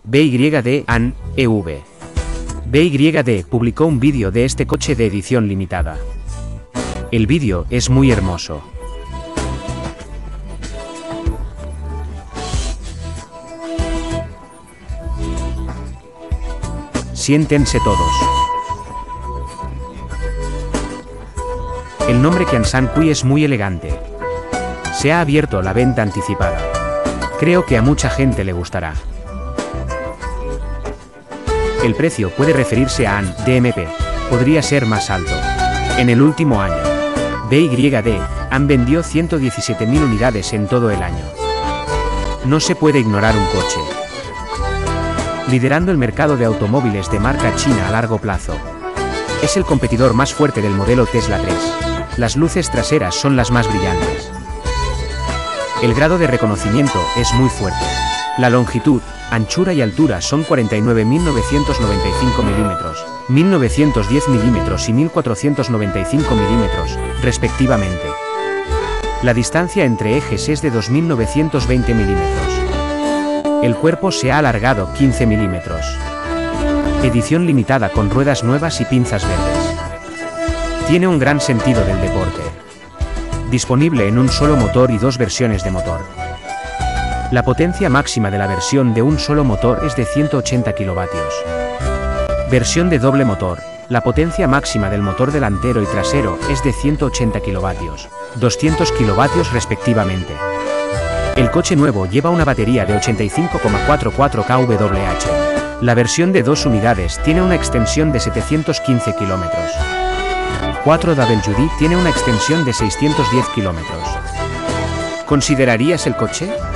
BYD AN EV. BYD publicó un vídeo de este coche de edición limitada. El vídeo es muy hermoso. Siéntense todos. El nombre Kyansan Kui es muy elegante. Se ha abierto la venta anticipada. Creo que a mucha gente le gustará. El precio puede referirse a AN DMP. Podría ser más alto. En el último año, BYD han vendido 117.000 unidades en todo el año. No se puede ignorar un coche. Liderando el mercado de automóviles de marca china a largo plazo. Es el competidor más fuerte del modelo Tesla 3. Las luces traseras son las más brillantes. El grado de reconocimiento es muy fuerte. La longitud, anchura y altura son 49.995 milímetros, 1.910 milímetros y 1.495 milímetros, respectivamente. La distancia entre ejes es de 2.920 milímetros. El cuerpo se ha alargado 15 milímetros. Edición limitada con ruedas nuevas y pinzas verdes. Tiene un gran sentido del deporte. Disponible en un solo motor y dos versiones de motor. La potencia máxima de la versión de un solo motor es de 180 kilovatios. Versión de doble motor. La potencia máxima del motor delantero y trasero es de 180 kilovatios, 200 kilovatios respectivamente. El coche nuevo lleva una batería de 85,44 kWh. La versión de 2 unidades tiene una extensión de 715 kilómetros. 4WD tiene una extensión de 610 kilómetros. ¿Considerarías el coche?